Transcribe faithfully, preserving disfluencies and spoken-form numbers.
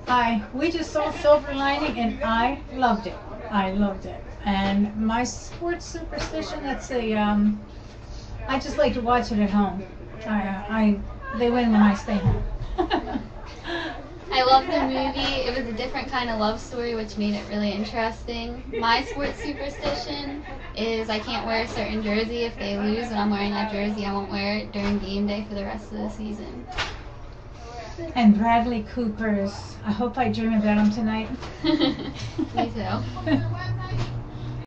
I we just saw Silver Lining and I loved it. I loved it. And my sports superstition, that's a um, I just like to watch it at home. I, I they win when I stay home. I love the movie. It was a different kind of love story, which made it really interesting. My sports superstition is I can't wear a certain jersey. If they lose and I'm wearing that jersey, I won't wear it during game day for the rest of the season. And Bradley Cooper's, I hope I dream about him tonight. Me too.